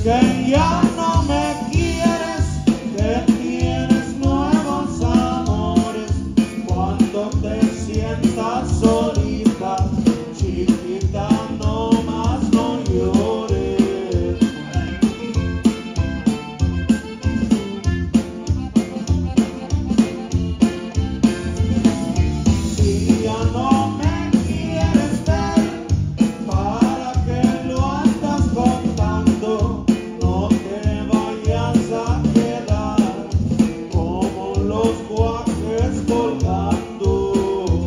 que ya no me quieres, que tienes nuevos amores, cuando te sientas solita, chiquita, no más no llores. Si ya no me quieres ver, ¿para qué lo andas contando? No te vayas a quedar como los guajes colgando.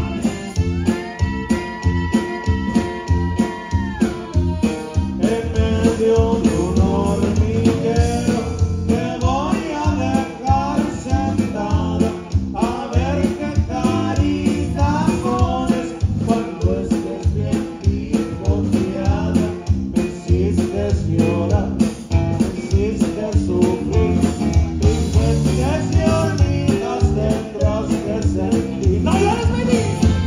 En medio de un hormiguero te voy a dejar sentada a ver qué carita pones cuando estés bien picoteada. Me hiciste llorar, me hiciste sufrir, tristes y hormigas tendrás que sentir. ¡No llores, baby!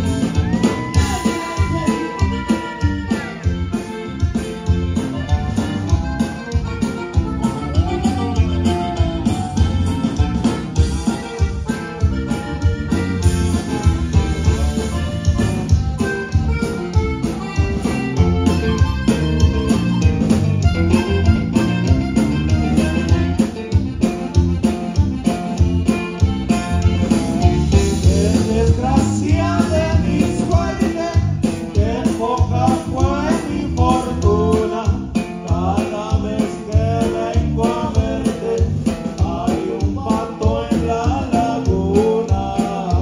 Qué desgracia de mi suerte, qué poca fue mi fortuna. Cada vez que vengo a verte, hay un pato en la laguna.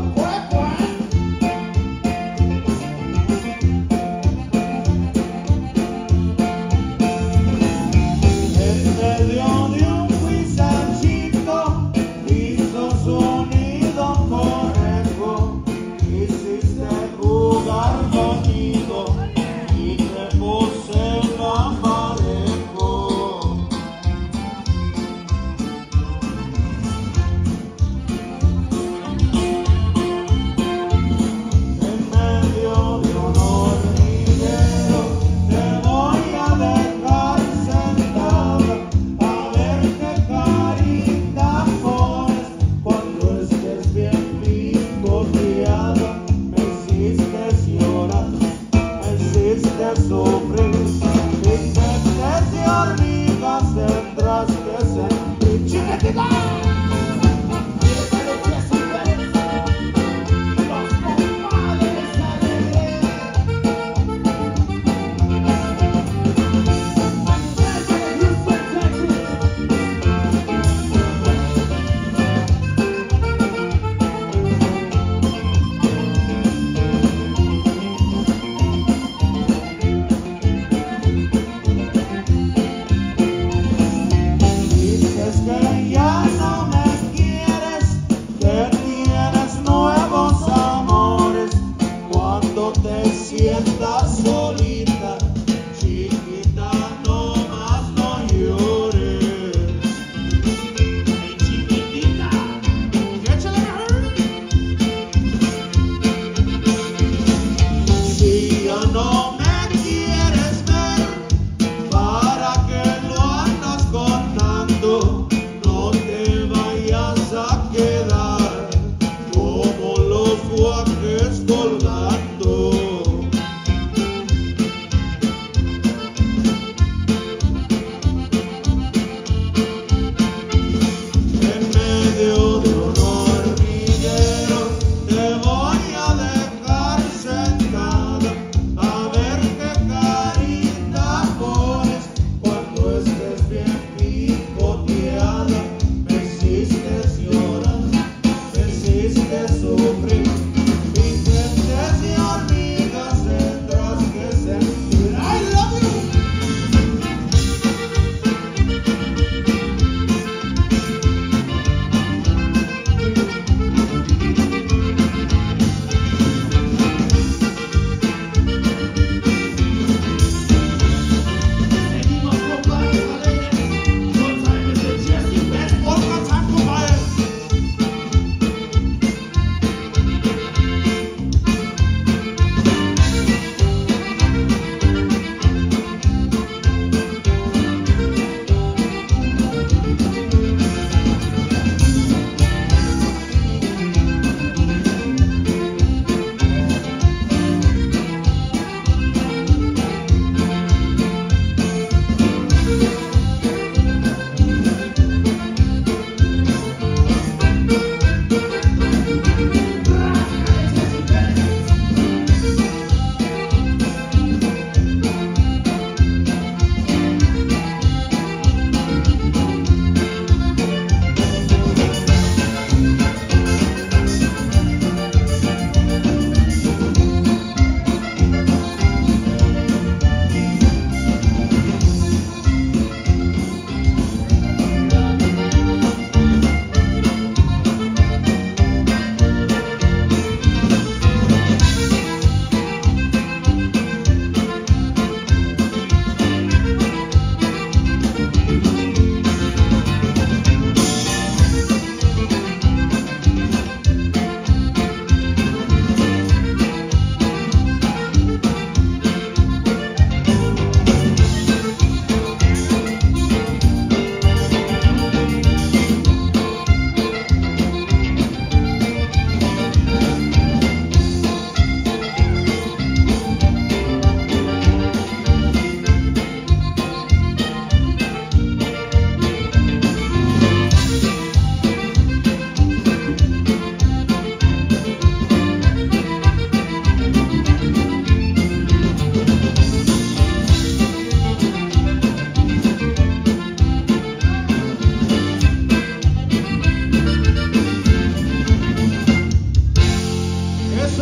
En medio de un huizachito hizo su nido conejo. Quisiste jugar conmigo y te puse la parejo. En medio de un hormiguero te voy a dejar sentada a ver qué carita pones cuando estés bien picoteada. Me hiciste llorar, me hiciste sufrir, tristes y hormigas tendrás que sentir. ¡Chiquitita! Los compadres alegres.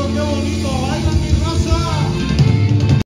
qué bonito bailan.